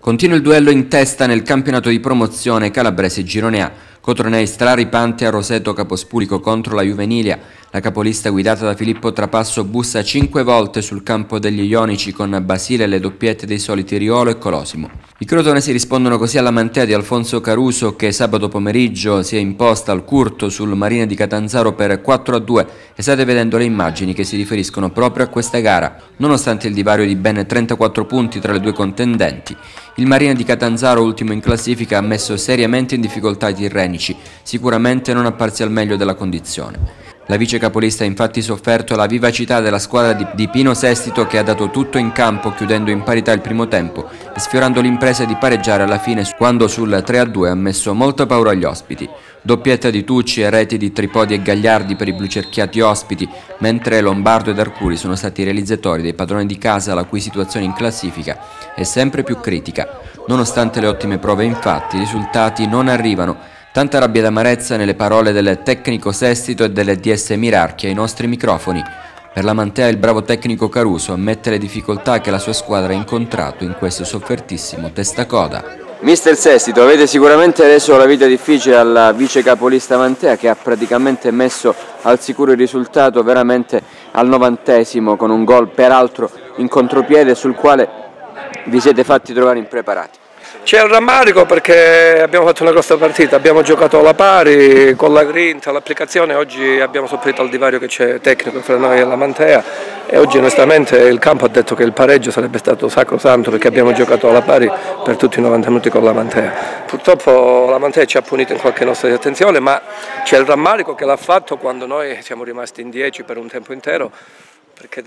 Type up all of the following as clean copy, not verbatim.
Continua il duello in testa nel campionato di promozione calabrese Girone A. Cotronei straripante a Roseto Capospulico contro la Juvenilia. La capolista guidata da Filippo Trapasso bussa 5 volte sul campo degli Ionici con Basile e le doppiette dei soliti Riolo e Colosimo. I crotonesi rispondono così alla mantea di Alfonso Caruso che sabato pomeriggio si è imposta al Curto sul Marina di Catanzaro per 4-2 e state vedendo le immagini che si riferiscono proprio a questa gara. Nonostante il divario di ben 34 punti tra le due contendenti, il Marina di Catanzaro, ultimo in classifica, ha messo seriamente in difficoltà i tirrenici, sicuramente non apparsi al meglio della condizione. La vice capolista ha infatti sofferto la vivacità della squadra di Pino Sestito che ha dato tutto in campo chiudendo in parità il primo tempo e sfiorando l'impresa di pareggiare alla fine quando sul 3-2 ha messo molta paura agli ospiti. Doppietta di Tucci e reti di Tripodi e Gagliardi per i blucerchiati ospiti, mentre Lombardo ed Arcuri sono stati i realizzatori dei padroni di casa la cui situazione in classifica è sempre più critica. Nonostante le ottime prove infatti i risultati non arrivano. Tanta rabbia ed amarezza nelle parole del tecnico Sestito e delle DS Mirarchi ai nostri microfoni. Per la mantea il bravo tecnico Caruso ammette le difficoltà che la sua squadra ha incontrato in questo soffertissimo testacoda. Mister Sestito, avete sicuramente reso la vita difficile alla vice capolista Mantea che ha praticamente messo al sicuro il risultato veramente al 90° con un gol peraltro in contropiede sul quale vi siete fatti trovare impreparati. C'è il rammarico perché abbiamo fatto una grossa partita, abbiamo giocato alla pari, con la grinta, l'applicazione, oggi abbiamo sopperito al divario che c'è tecnico fra noi e la Mantea e oggi onestamente il campo ha detto che il pareggio sarebbe stato sacrosanto perché abbiamo giocato alla pari per tutti i 90 minuti con la Mantea. Purtroppo la Mantea ci ha punito in qualche nostra attenzione, ma c'è il rammarico che l'ha fatto quando noi siamo rimasti in 10 per un tempo intero, perché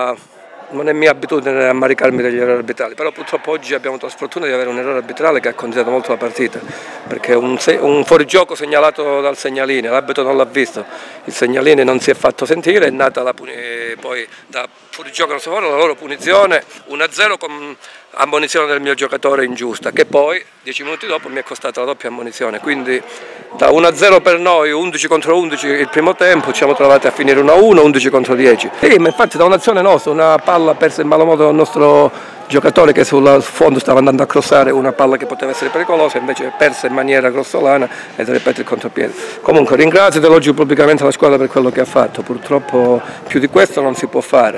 non è mia abitudine ammaricarmi degli errori arbitrali, però purtroppo oggi abbiamo avuto la sfortuna di avere un errore arbitrale che ha condizionato molto la partita, perché un fuorigioco segnalato dal segnalini, l'arbitro non l'ha visto, il segnalini non si è fatto sentire, è nata poi da fuorigioco non so fare, la loro punizione 1-0 con ammonizione del mio giocatore ingiusta, che poi 10 minuti dopo mi è costata la doppia ammonizione, quindi da 1-0 per noi, 11 contro 11 il primo tempo, ci siamo trovati a finire 1-1, 11 contro 10. Sì, ma infatti da un'azione nostra, una palla persa in malo modo dal nostro giocatore che sul fondo stava andando a crossare una palla che poteva essere pericolosa, invece è persa in maniera grossolana ed ripete il contropiede. Comunque ringrazio ed elogio pubblicamente la squadra per quello che ha fatto, purtroppo più di questo non si può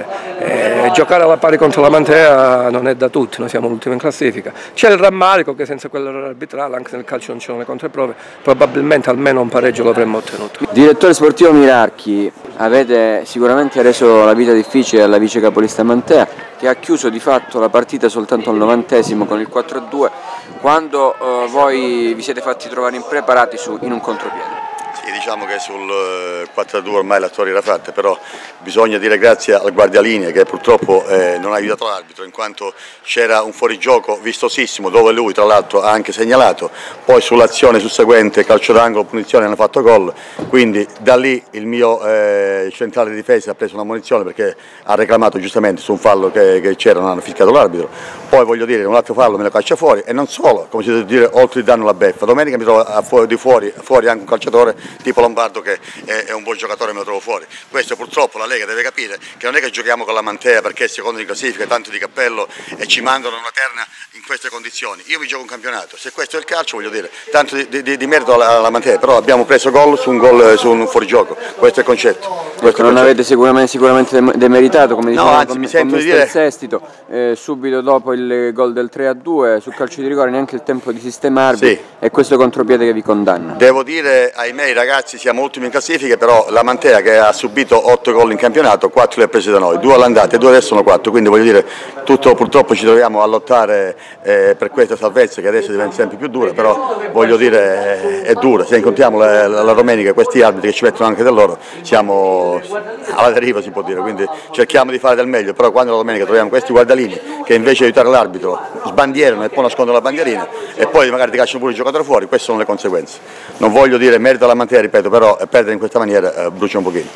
fare. Giocare alla pari contro la Mantea non è da tutti, noi siamo l'ultimo in classifica. C'è il rammarico che senza quell'errore arbitrale, anche nel calcio non c'erano le controprove, probabilmente almeno un pareggio l'avremmo ottenuto. Direttore sportivo Mirarchi, avete sicuramente reso la vita difficile alla vice capolista Mantea che ha chiuso di fatto la partita soltanto al 90° con il 4-2 quando voi vi siete fatti trovare impreparati in un contropiede. Sì, diciamo che sul 4-2 ormai la storia era fatta, però bisogna dire grazie al guardialinee che purtroppo non ha aiutato l'arbitro in quanto c'era un fuorigioco vistosissimo dove lui tra l'altro ha anche segnalato, poi sull'azione susseguente calcio d'angolo, punizione hanno fatto gol, quindi da lì il mio centrale di difesa ha preso una munizione perché ha reclamato giustamente su un fallo che c'era, non hanno fischiato l'arbitro, poi voglio dire un altro fallo me lo caccia fuori e non solo, come si deve dire, oltre il danno la beffa, domenica mi trovo fuori anche un calciatore tipo Lombardo che è un buon giocatore e me lo trovo fuori. Questo purtroppo la Lega deve capire che non è che giochiamo con la Mantea perché è secondo in classifica, tanto di cappello e ci mandano una terna in queste condizioni. Io mi gioco un campionato, se questo è il calcio voglio dire, tanto di merito alla Mantea, però abbiamo preso gol su un fuorigioco, questo è il concetto. Non avete sicuramente demeritato come diceva anzi, mi sento di dire Sestito, subito dopo il gol del 3-2 sul calcio di rigore neanche il tempo di sistemarvi sì. E questo contropiede che vi condanna. Devo dire ahimè i ragazzi siamo ultimi in classifica, però la Mantea che ha subito 8 gol in campionato, 4 li ha presi da noi, 2 all'andata e 2 adesso sono 4, quindi voglio dire purtroppo ci troviamo a lottare per questa salvezza che adesso diventa sempre più dura, però voglio dire è dura, se incontriamo la domenica questi arbitri che ci mettono anche del loro, siamo alla deriva si può dire, quindi cerchiamo di fare del meglio, però quando la domenica troviamo questi guardalini che invece di aiutare l'arbitro sbandierano e poi nascondono la bandierina e poi magari ti cacciano pure il giocatore fuori, queste sono le conseguenze. Non voglio dire merito alla Mantea, ripeto, però perdere in questa maniera brucia un pochino.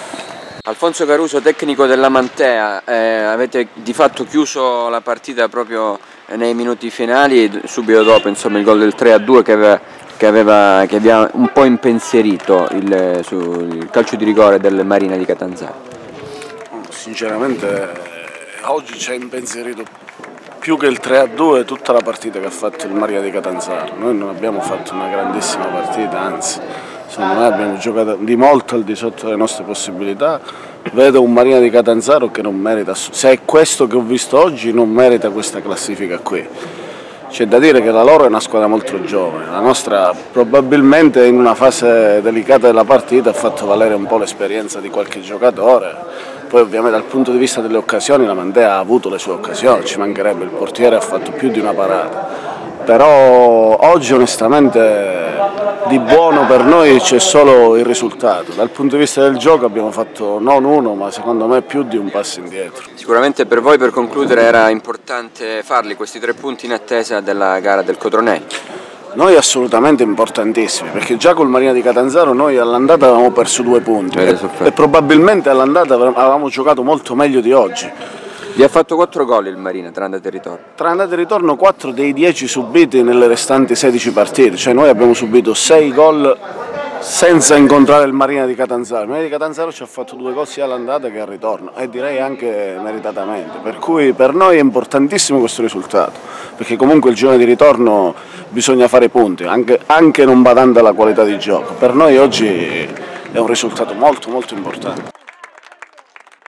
Alfonso Caruso, tecnico della Mantea, avete di fatto chiuso la partita proprio nei minuti finali, subito dopo insomma, il gol del 3-2 che vi ha un po' impensierito sul calcio di rigore del Marina di Catanzaro. Sinceramente oggi ci ha impensierito più che il 3-2 tutta la partita che ha fatto il Marina di Catanzaro. Noi non abbiamo fatto una grandissima partita, anzi secondo me abbiamo giocato di molto al di sotto delle nostre possibilità. Vedo un Marina di Catanzaro che non merita, se è questo che ho visto oggi, non merita questa classifica qui. C'è da dire che la loro è una squadra molto giovane, la nostra probabilmente in una fase delicata della partita ha fatto valere un po' l'esperienza di qualche giocatore, poi ovviamente dal punto di vista delle occasioni la Mantea ha avuto le sue occasioni, ci mancherebbe, il portiere ha fatto più di una parata, però oggi onestamente di buono per noi c'è solo il risultato. Dal punto di vista del gioco abbiamo fatto non uno, ma secondo me più di un passo indietro. Sicuramente per voi, per concludere, era importante farli questi 3 punti in attesa della gara del Cotronei. Noi assolutamente importantissimi, perché già col Marina di Catanzaro noi all'andata avevamo perso 2 punti e probabilmente all'andata avevamo giocato molto meglio di oggi. Vi ha fatto 4 gol il Marina tra andata e ritorno? Tra andata e ritorno 4 dei 10 subiti nelle restanti 16 partite, cioè noi abbiamo subito 6 gol senza incontrare il Marina di Catanzaro. Il Marina di Catanzaro ci ha fatto 2 gol sia all'andata che al ritorno e direi anche meritatamente, per cui per noi è importantissimo questo risultato, perché comunque il girone di ritorno bisogna fare punti, anche non badando alla qualità di gioco. Per noi oggi è un risultato molto importante.